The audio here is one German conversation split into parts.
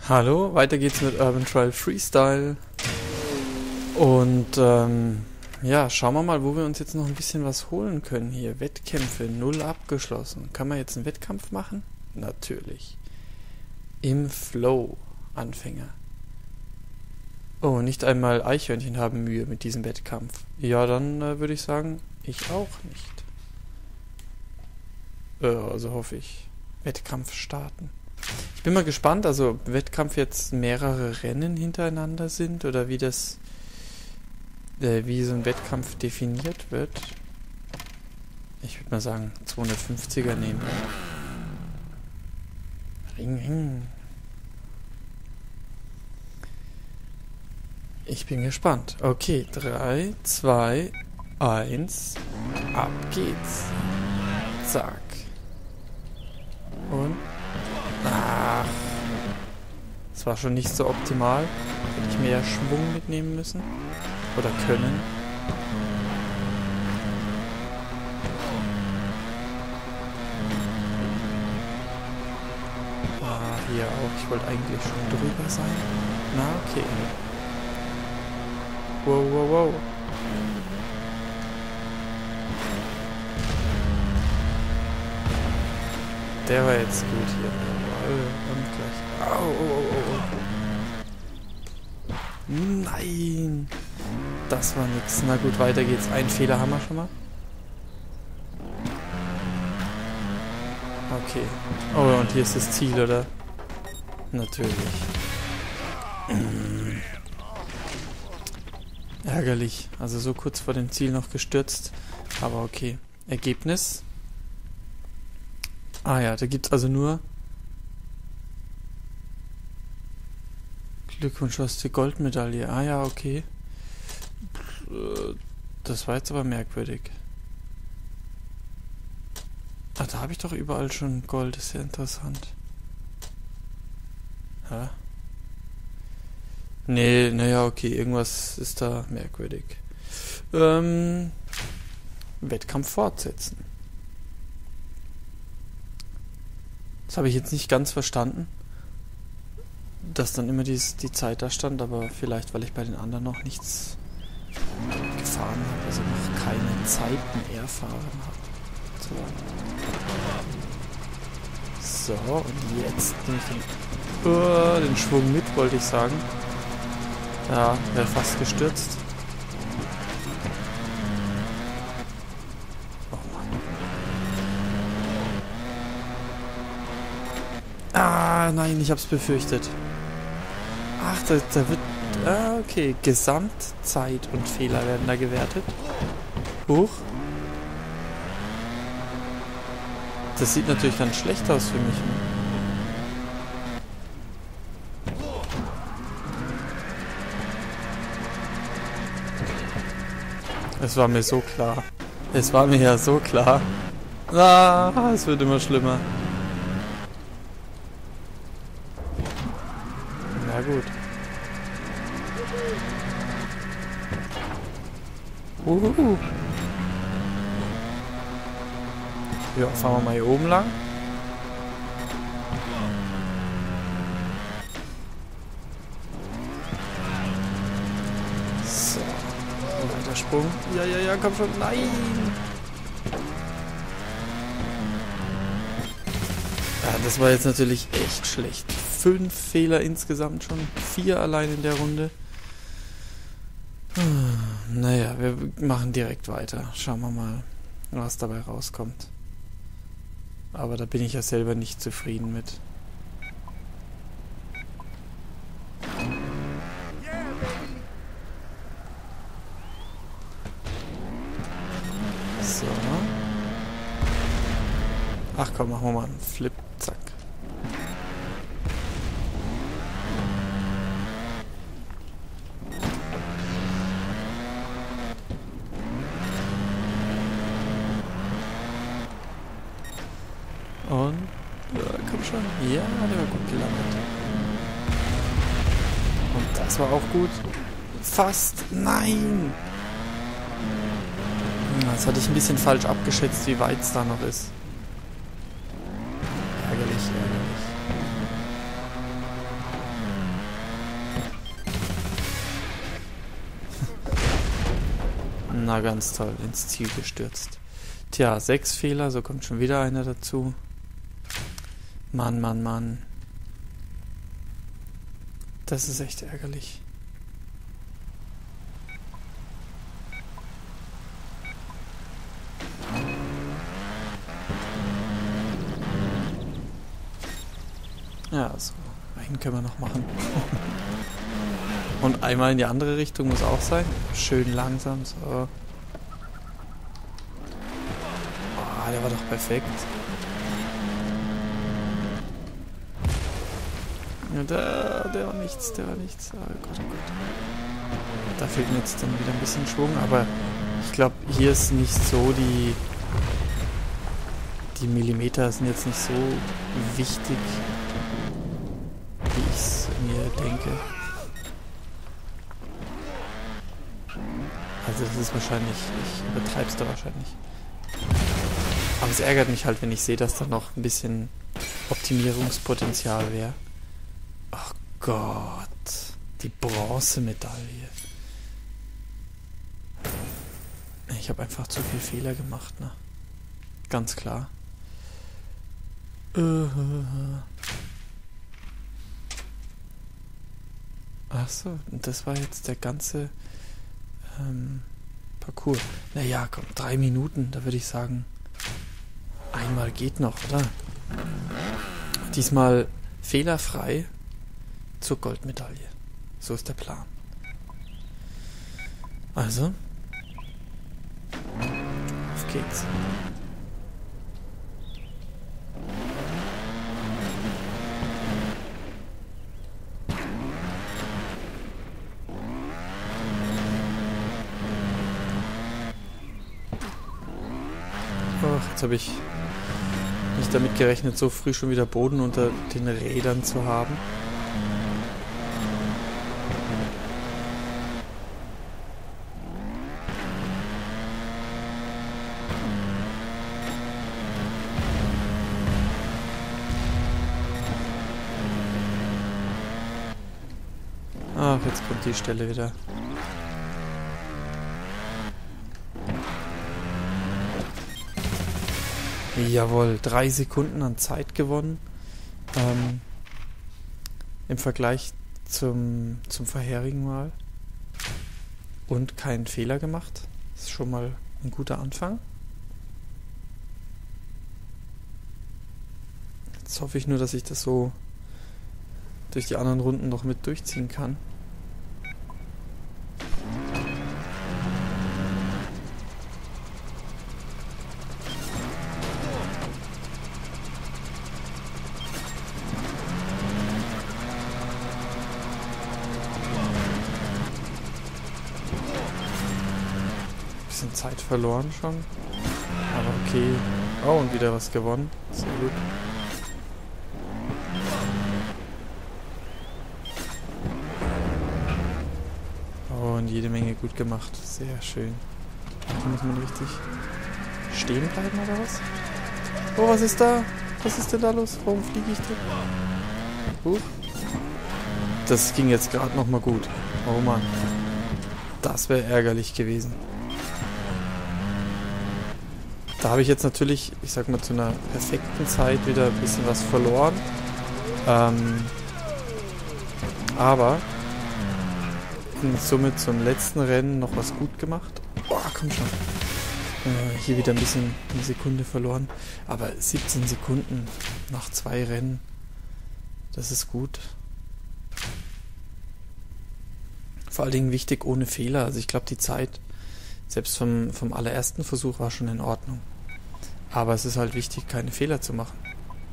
Hallo, weiter geht's mit Urban Trial Freestyle. Und ja, schauen wir mal, wo wir uns jetzt noch ein bisschen was holen können hier. Wettkämpfe, 0 abgeschlossen. Kann man jetzt einen Wettkampf machen? Natürlich. Im Flow, Anfänger. Oh, nicht einmal Eichhörnchen haben Mühe mit diesem Wettkampf. Ja, dann würde ich sagen, ich auch nicht. Also hoffe ich. Wettkampf starten. Ich bin mal gespannt, also Wettkampf jetzt mehrere Rennen hintereinander sind oder wie das, wie so ein Wettkampf definiert wird. Ich würde mal sagen 250er nehmen. Ring, ring. Ich bin gespannt. Okay, 3, 2, 1, ab geht's. Zack. Und ach, das war schon nicht so optimal. Hätte ich mehr Schwung mitnehmen müssen. Oder können. Ah, hier auch. Ich wollte eigentlich schon drüber sein. Na, okay. Wow, wow, wow. Der war jetzt gut hier. Und gleich. Au, oh, oh, oh. Nein! Das war nix. Na gut, weiter geht's. Einen Fehler haben wir schon mal. Okay. Oh, und hier ist das Ziel, oder? Natürlich. Ärgerlich. Also so kurz vor dem Ziel noch gestürzt. Aber okay. Ergebnis. Ah ja, da gibt's also nur Glückwunsch, du hast die Goldmedaille. Ah ja, okay. Das war jetzt aber merkwürdig. Ah, da habe ich doch überall schon Gold. Ist ja interessant. Hä? Nee, naja, okay. Irgendwas ist da merkwürdig. Wettkampf fortsetzen. Das habe ich jetzt nicht ganz verstanden, dass dann immer die Zeit da stand, aber vielleicht, weil ich bei den anderen noch nichts gefahren habe, also noch keine Zeiten erfahren habe. So, und jetzt nehme ich den Schwung mit, wollte ich sagen. Ja, wäre fast gestürzt. Ah, nein, ich hab's befürchtet. Ach, da wird... Ah, okay. Gesamtzeit und Fehler werden da gewertet. Hoch. Das sieht natürlich dann schlecht aus für mich. Es war mir so klar. Es war mir ja so klar. Ah, es wird immer schlimmer. Na gut. Ja, fahren wir mal hier oben lang. So. Weiter Sprung. Ja, komm schon. Nein! Ja, das war jetzt natürlich echt schlecht. 5 Fehler insgesamt schon. 4 allein in der Runde. Naja, wir machen direkt weiter. Schauen wir mal, was dabei rauskommt. Aber da bin ich ja selber nicht zufrieden mit. So. Ach komm, machen wir mal einen Flip. Zack. Und, ja, komm schon. Ja, der war gut gelandet. Und das war auch gut. Fast. Nein! Das hatte ich ein bisschen falsch abgeschätzt, wie weit es da noch ist. Ärgerlich. Na ganz toll, ins Ziel gestürzt. Tja, 6 Fehler, so kommt schon wieder einer dazu. Mann, Mann, Mann. Das ist echt ärgerlich. Ja, so. Einen können wir noch machen. Und einmal in die andere Richtung muss auch sein. Schön langsam, so. Oh, der war doch perfekt. Ja, der war nichts, der war nichts. Oh Gott, oh Gott. Da fehlt mir jetzt dann wieder ein bisschen Schwung, aber ich glaube, hier ist nicht so die Millimeter sind jetzt nicht so wichtig, wie ich es mir denke. Also das ist wahrscheinlich, ich übertreibe es da wahrscheinlich. Aber es ärgert mich halt, wenn ich sehe, dass da noch ein bisschen Optimierungspotenzial wäre. Oh Gott, die Bronzemedaille. Ich habe einfach zu viel Fehler gemacht, ne? Ganz klar. Ach so, und das war jetzt der ganze Parcours. Naja, komm, 3 Minuten, da würde ich sagen, einmal geht noch, oder? Diesmal fehlerfrei zur Goldmedaille. So ist der Plan. Also, auf geht's. Ach, jetzt habe ich nicht damit gerechnet, so früh schon wieder Boden unter den Rädern zu haben. Ach, jetzt kommt die Stelle wieder. Jawohl, 3 Sekunden an Zeit gewonnen. Im Vergleich zum vorherigen Mal. Und keinen Fehler gemacht. Das ist schon mal ein guter Anfang. Jetzt hoffe ich nur, dass ich das so durch die anderen Runden noch mit durchziehen kann. Bisschen Zeit verloren schon. Aber okay. Oh, und wieder was gewonnen. Sehr gut. Oh, und jede Menge gut gemacht. Sehr schön. Da muss man richtig stehen bleiben oder was? Oh, was ist da? Was ist denn da los? Warum fliege ich denn? Das ging jetzt gerade nochmal gut. Oh Mann. Das wäre ärgerlich gewesen. Da habe ich jetzt natürlich, ich sag mal, zu einer perfekten Zeit wieder ein bisschen was verloren. Aber somit zum letzten Rennen noch was gut gemacht. Boah, komm schon. Hier wieder ein bisschen eine Sekunde verloren. Aber 17 Sekunden nach 2 Rennen, das ist gut. Vor allen Dingen wichtig ohne Fehler. Also ich glaube, die Zeit selbst vom allerersten Versuch war schon in Ordnung. Aber es ist halt wichtig, keine Fehler zu machen.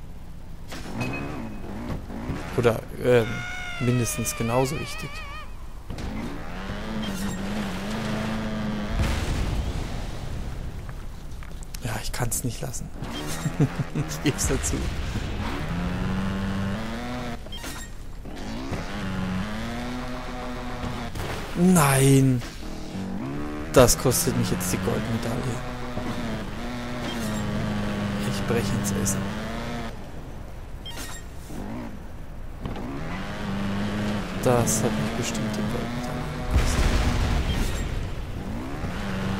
Oder mindestens genauso wichtig. Ja, ich kann es nicht lassen. Ich gebe es dazu. Nein! Das kostet mich jetzt die Goldmedaille. Ich breche ins Essen. Das hat mich bestimmt die Goldmedaille gekostet.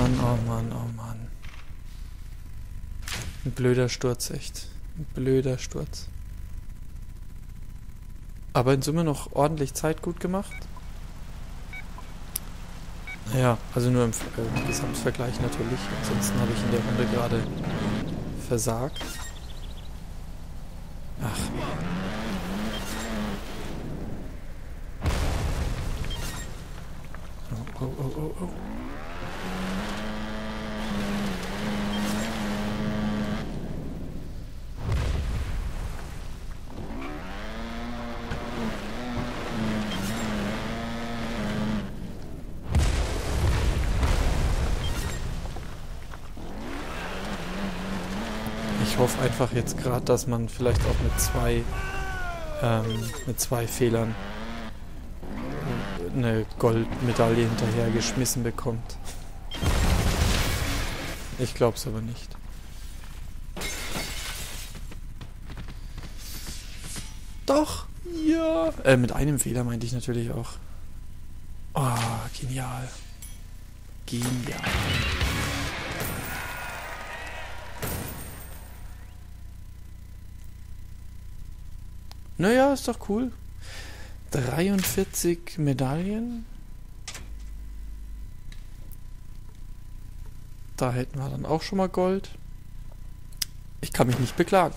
Mann, oh Mann, oh Mann. Ein blöder Sturz, echt. Ein blöder Sturz. Aber in Summe noch ordentlich Zeit gut gemacht. Ja, also nur im Gesamtvergleich natürlich. Ansonsten habe ich in der Runde gerade versagt. Ach. Oh, oh, oh, oh, oh. Ich hoffe einfach jetzt gerade, dass man vielleicht auch mit zwei Fehlern eine Goldmedaille hinterhergeschmissen bekommt. Ich glaube es aber nicht. Doch! Ja! Mit einem Fehler meinte ich natürlich auch. Oh, genial. Genial. Naja, ist doch cool. 43 Medaillen. Da hätten wir dann auch schon mal Gold. Ich kann mich nicht beklagen.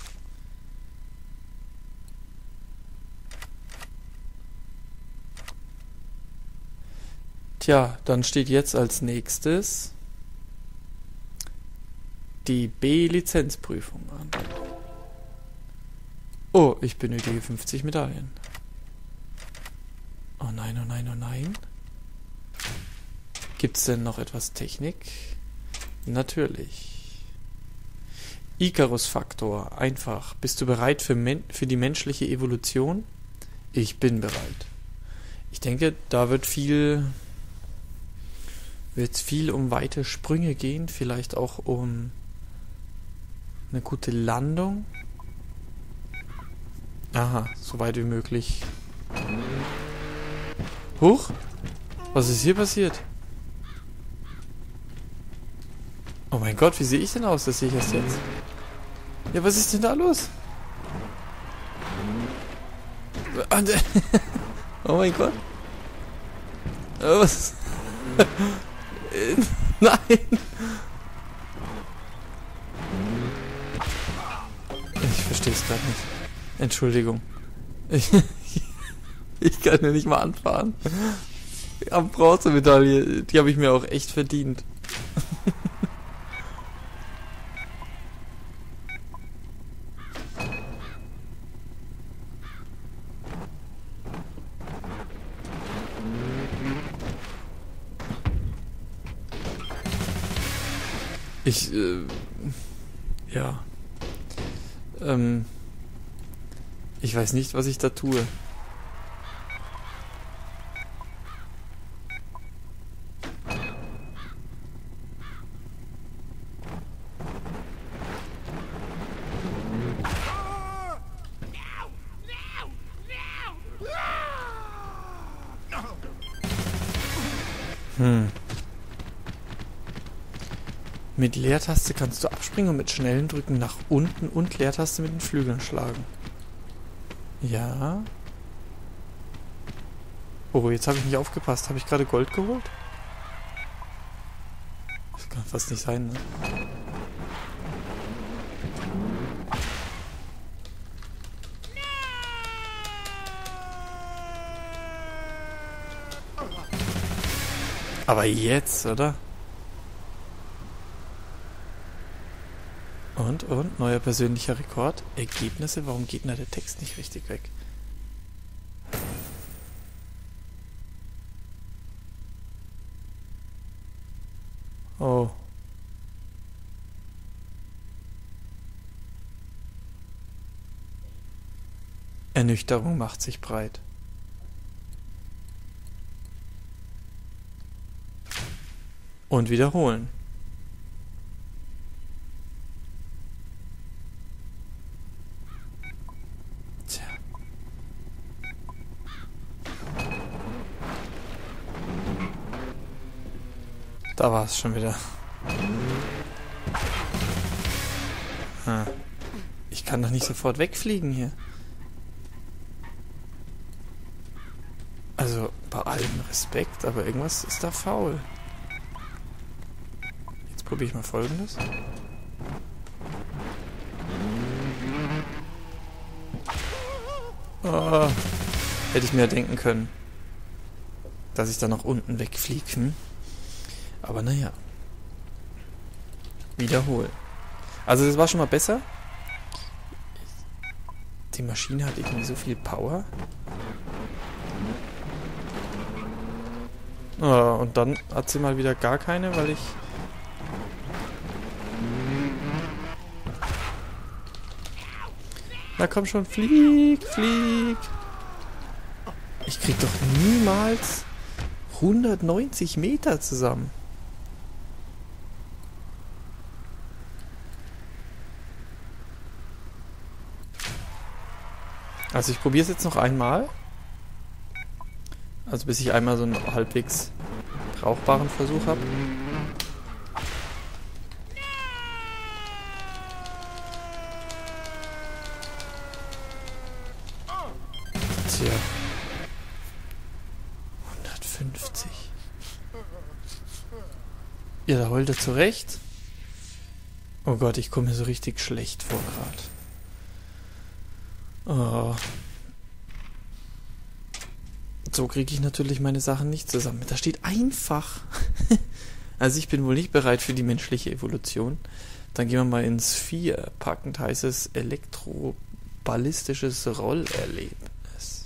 Tja, dann steht jetzt als nächstes die B-Lizenzprüfung an. Oh, ich benötige 50 Medaillen. Oh nein, oh nein, oh nein. Gibt's denn noch etwas Technik? Natürlich. Icarus-Faktor. Einfach. Bist du bereit für die menschliche Evolution? Ich bin bereit. Ich denke, da wird viel um weite Sprünge gehen. Vielleicht auch um eine gute Landung. Aha, so weit wie möglich. Huch! Was ist hier passiert? Oh mein Gott, wie sehe ich denn aus? Das sehe ich erst jetzt. Ja, was ist denn da los? Oh mein Gott. Was? Nein! Ich verstehe es gerade nicht. Entschuldigung. Ich kann ja nicht mal anfahren. Ich habe Bronzemedaille. Die habe ich mir auch echt verdient. Ja. Ich weiß nicht, was ich da tue. Mit Leertaste kannst du abspringen und mit schnellen Drücken nach unten und Leertaste mit den Flügeln schlagen. Ja. Oh, jetzt habe ich nicht aufgepasst. Habe ich gerade Gold geholt? Das kann fast nicht sein, ne? Aber jetzt, oder? Und, neuer persönlicher Rekord. Ergebnisse, warum geht denn da der Text nicht richtig weg? Oh. Ernüchterung macht sich breit. Und wiederholen. Tja. Da war es schon wieder. Ich kann doch nicht sofort wegfliegen hier. Also, bei allem Respekt, aber irgendwas ist da faul. Jetzt probiere ich mal Folgendes. Oh, hätte ich mir denken können, dass ich da nach unten wegfliege. Aber naja. Wiederholen. Also das war schon mal besser. Die Maschine hat irgendwie so viel Power. Oh, und dann hat sie mal wieder gar keine, weil ich... Na komm schon, flieg, flieg. Ich krieg doch niemals 190 Meter zusammen. Also ich probiere es jetzt noch einmal. Also bis ich einmal so einen halbwegs brauchbaren Versuch habe. Tja. 150. Ja, da heult er zurecht. Oh Gott, ich komme mir so richtig schlecht vor gerade. Oh. So kriege ich natürlich meine Sachen nicht zusammen. Da steht einfach. Also ich bin wohl nicht bereit für die menschliche Evolution. Dann gehen wir mal ins 4. Packend heißt es elektroballistisches Rollerlebnis.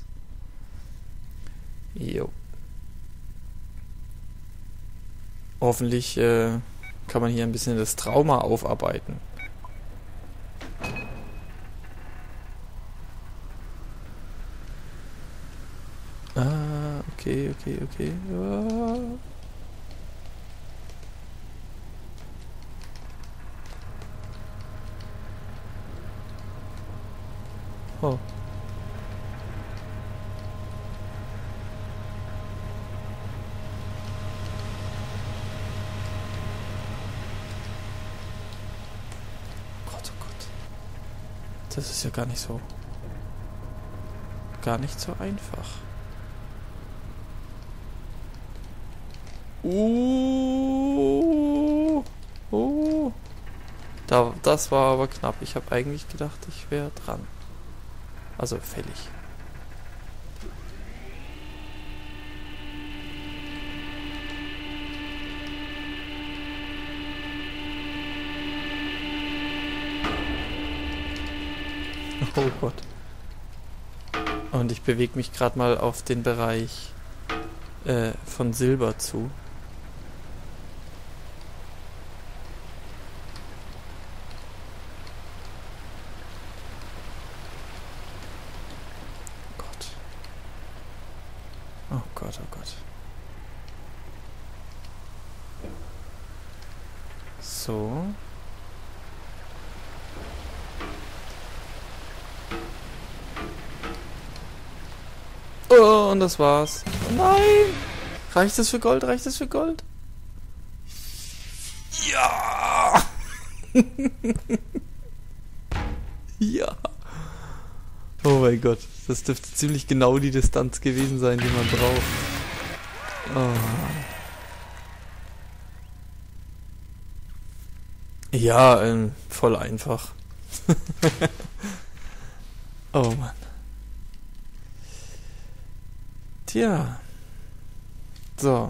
Jo. Hoffentlich kann man hier ein bisschen das Trauma aufarbeiten. Ah, okay. Ja. Oh. Gott, oh Gott. Das ist ja gar nicht so einfach. Das war aber knapp. Ich habe eigentlich gedacht, ich wäre dran. Also fällig. Oh Gott. Und ich bewege mich gerade mal auf den Bereich von Silber zu. Oh Gott, oh Gott. So. Oh, und das war's. Oh nein! Reicht das für Gold? Reicht das für Gold? Ja! Ja! Oh mein Gott, das dürfte ziemlich genau die Distanz gewesen sein, die man braucht. Oh. Ja, voll einfach. Oh Mann. Tja. So.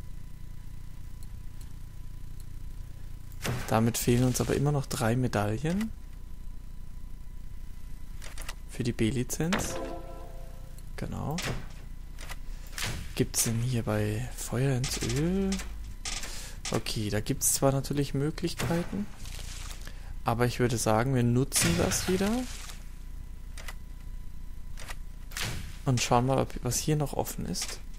Damit fehlen uns aber immer noch 3 Medaillen. Für die B-Lizenz. Genau. Gibt's denn hier bei Feuer ins Öl? Okay, da gibt's zwar natürlich Möglichkeiten, aber ich würde sagen, wir nutzen das wieder. Und schauen mal, was hier noch offen ist.